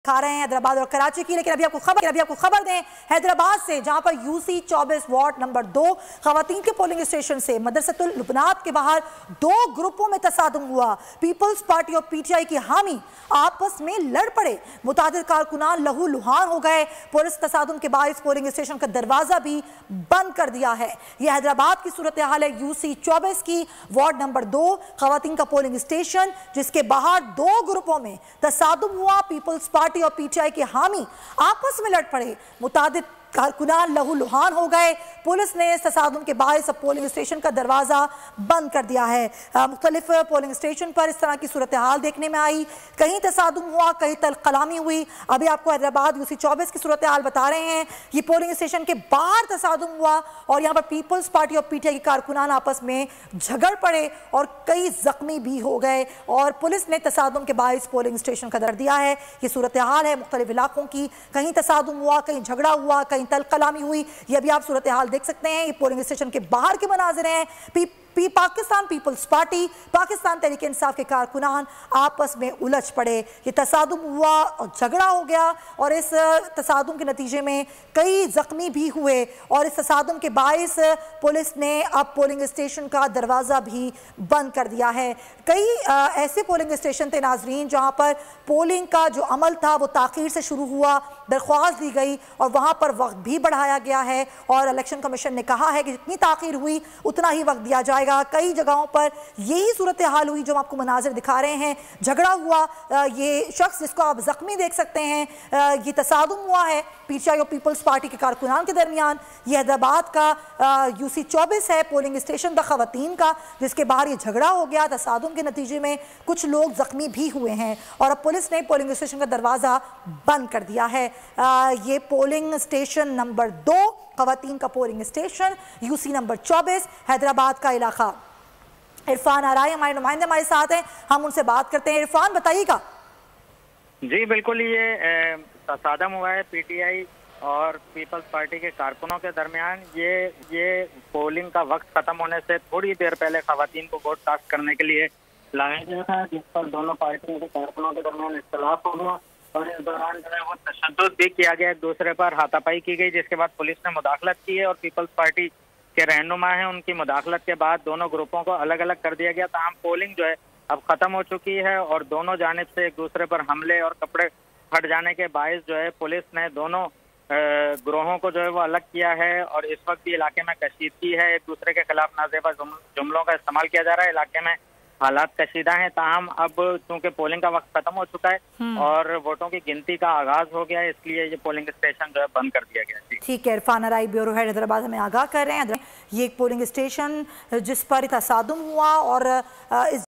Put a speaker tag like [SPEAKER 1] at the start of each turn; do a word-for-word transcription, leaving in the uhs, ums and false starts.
[SPEAKER 1] खा रहे हैं हैदराबाद और कराची की। लेकिन अभी आपको खबर अभी आपको खबर दें हैदराबाद से, जहां पर यूसी चौबीस वार्ड नंबर दो खवातीन के पोलिंग स्टेशन से मदरसतुल लुबनात के बाहर दो ग्रुपों में तसादुम हुआ। पीपल्स पार्टी और पीटीआई की हामी आपस में लड़ पड़े, मुतादिद कारकुनान लहू लुहान हो गए। पुलिस तसादुम के बायस पोलिंग स्टेशन का दरवाजा भी बंद कर दिया है। यह हैदराबाद की सूरत हाल है, यूसी चौबीस की वार्ड नंबर दो खवातीन का पोलिंग स्टेशन, जिसके बाहर दो ग्रुपों में तसादुम हुआ। पीपल्स पार्टी और पीटीआई के हामी आपस में लड़ पड़े, मुतादिद कारकुनान लहू लुहान हो गए। पुलिस ने इस तसादुम के बायस पोलिंग स्टेशन का दरवाजा बंद कर दिया है। मुख्तलिफ पोलिंग स्टेशन पर इस तरह की सूरत हाल देखने में आई, कहीं तसादुम हुआ, कहीं तल कलामी हुई। अभी आपको हैदराबाद यूसी चौबीस की सूरत हाल बता रहे हैं। ये पोलिंग स्टेशन के बाहर तसादुम हुआ और यहाँ पर पीपल्स पार्टी और पीटीआई के कारकुनान आपस में झगड़ पड़े और कई जख्मी भी हो गए और पुलिस ने तसादुम के बायस पोलिंग स्टेशन का दर दिया है। ये सूरत हाल है मुख्तलिफ इलाकों की, कहीं तसादुम हुआ, कहीं झगड़ा हुआ, कहीं तल कलामी हुई। ये अभी आप सूरत हाल देख सकते हैं। ये पोलिंग स्टेशन के बाहर के मनाजिर हैं। P, P, Pakistan Peoples Party, Pakistan Tehreek Insaf के कारकुनान आपस में उलझ पड़े। ये तसादुम हुआ और झगड़ा हो गया और इस तसादुम के नतीजे में कई जख्मी भी हुए और इस तसादुम के बायस पुलिस ने अब पोलिंग स्टेशन का दरवाज़ा भी बंद कर दिया है। कई आ, ऐसे पोलिंग स्टेशन थे नाजरीन जहाँ पर पोलिंग का जो अमल था वो ताख़ीर से शुरू हुआ, दरख्वास्त दी गई और वहाँ पर वक्त भी बढ़ाया गया है और इलेक्शन कमीशन ने कहा है कि जितनी ताख़ीर हुई उतना ही वक्त दिया जाएगा। कई जगहों पर यही सूरत हाल हुई जो हम आपको मनाजिर दिखा रहे हैं। झगड़ा हुआ, ये शख्स जिसको आप जख्मी देख सकते हैं, ये तसादुम हुआ है पीटीआई और पीपल्स पार्टी के कारकुनान के दरमियान। ये हैदराबाद का यूसी चौबीस है, पोलिंग स्टेशन था खवातीन का, जिसके बाहर ये झगड़ा हो गया। तसादुम के नतीजे में कुछ लोग जख्मी भी हुए हैं और अब पुलिस ने पोलिंग स्टेशन का दरवाज़ा बंद कर दिया है। आ, ये पोलिंग स्टेशन नंबर दो खवातीन का पोलिंग स्टेशन, यूसी नंबर चौबीस, हैदराबाद का इलाका। इरफान आराई हमारे नुमाइंदे हमारे साथ हैं, हम उनसे बात करते हैं। इरफान बताइएगा।
[SPEAKER 2] जी बिल्कुल, ये तसादम हुआ है पीटीआई और पीपल्स पार्टी के कारकुनों के दरमियान। ये ये पोलिंग का वक्त खत्म होने से थोड़ी देर पहले खवातीन को वोट कास्ट करने के लिए लाया गया था, जिस पर दोनों पार्टियों के कारकुनों के दरमियान इख्तिलाफ हो गया और इस दौरान जो है वो तशद्दुद भी किया गया, एक दूसरे पर हाथापाई की गई, जिसके बाद पुलिस ने मुदाखलत की है और पीपल्स पार्टी के रहनुमा हैं, उनकी मुदाखलत के बाद दोनों ग्रुपों को अलग अलग कर दिया गया। तमाम पोलिंग जो है अब खत्म हो चुकी है और दोनों जानिब से एक दूसरे पर हमले और कपड़े फट जाने के बायस जो है पुलिस ने दोनों ग्रोहों को जो है वो अलग किया है और इस वक्त भी इलाके में कशीदगी है। एक दूसरे के खिलाफ नाजेबा जुमलों का इस्तेमाल किया जा रहा है। इलाके में हालात कशीदा हैं, ताहम अब चूंकि पोलिंग का वक्त खत्म हो चुका है और वोटों की गिनती का आगाज हो गया है, इसलिए ये पोलिंग स्टेशन जो है बंद कर दिया गया।
[SPEAKER 1] ठीक है, इरफान आराई ब्यूरो हेड हैदराबाद हमें आगाह कर रहे हैं। ये एक पोलिंग स्टेशन जिस पर तसादुम हुआ और इस